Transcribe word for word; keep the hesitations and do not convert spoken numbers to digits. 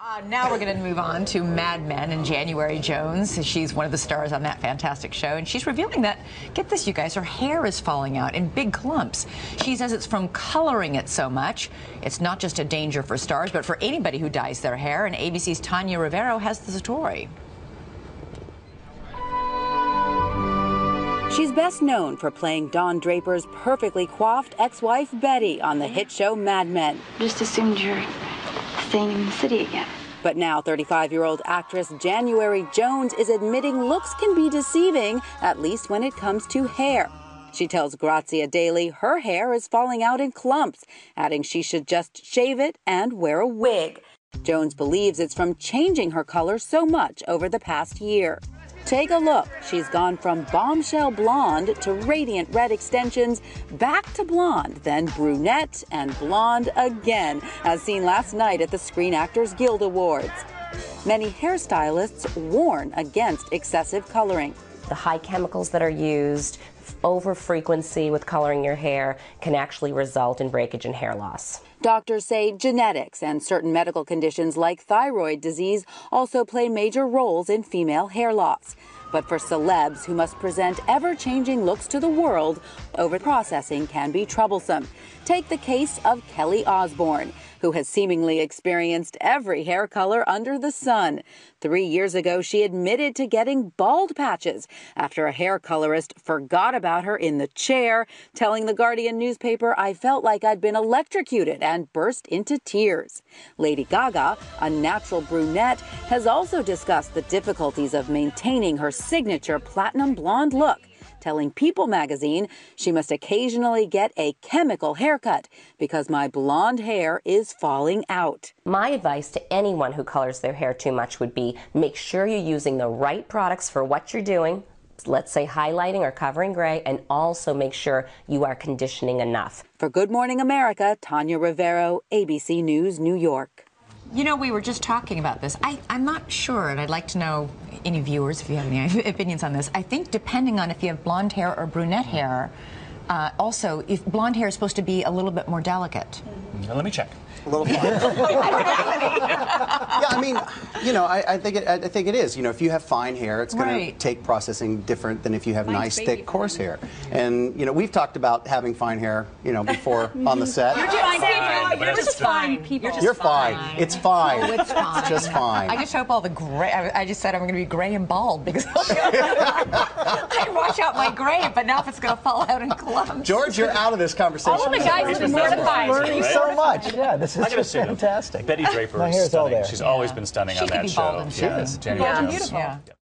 Uh, now we're going to move on to Mad Men and January Jones. She's one of the stars on that fantastic show, and she's revealing that, get this, you guys, her hair is falling out in big clumps. She says it's from coloring it so much. It's not just a danger for stars, but for anybody who dyes their hair, and A B C's Tanya Rivero has the story. She's best known for playing Don Draper's perfectly coiffed ex-wife Betty on the hit show Mad Men. Just assumed you're staying in the city again. But now thirty-five-year-old actress January Jones is admitting looks can be deceiving, at least when it comes to hair. She tells Grazia Daily her hair is falling out in clumps, adding she should just shave it and wear a wig. Jones believes it's from changing her color so much over the past year. Take a look. She's gone from bombshell blonde to radiant red extensions, back to blonde, then brunette and blonde again, as seen last night at the Screen Actors Guild Awards. Many hairstylists warn against excessive coloring. The high chemicals that are used, over frequency with coloring your hair, can actually result in breakage and hair loss. Doctors say genetics and certain medical conditions like thyroid disease also play major roles in female hair loss. But for celebs who must present ever-changing looks to the world, over-processing can be troublesome. Take the case of Kelly Osbourne, who has seemingly experienced every hair color under the sun. Three years ago, she admitted to getting bald patches after a hair colorist forgot about her in the chair, telling the Guardian newspaper, "I felt like I'd been electrocuted," and burst into tears. Lady Gaga, a natural brunette, has also discussed the difficulties of maintaining her signature platinum blonde look, telling People magazine she must occasionally get a chemical haircut because my blonde hair is falling out. My advice to anyone who colors their hair too much would be make sure you're using the right products for what you're doing, let's say highlighting or covering gray, and also make sure you are conditioning enough. For Good Morning America, Tanya Rivero, A B C News, New York. You know, we were just talking about this. I, I'm not sure, and I'd like to know, any viewers, if you have any opinions on this. I think depending on if you have blonde hair or brunette hair, uh, also, if blonde hair is supposed to be a little bit more delicate. Now, let me check. A little fine. Yeah, I mean, you know, I, I think it. I think it is. You know, if you have fine hair, it's going Right. to take processing different than if you have Mine's nice, thick, coarse hair. And you know, we've talked about having fine hair, you know, before on the set. You're fine, Fine, You're just fine people. You're fine. It's fine. Oh, it's fine. It's just fine. I just hope all the gray. I, I just said I'm going to be gray and bald because I wash out my gray, but now if it's going to fall out in clumps. George, you're out of this conversation. All of the guys have been mortified. Learning so much. Yeah, this is I gotta say, though, fantastic. Betty Draper My is hair's all stunning. there. She's Yeah. always been stunning She on could that be show. bald and Yes, too. January Bald and Jones. beautiful. Yeah.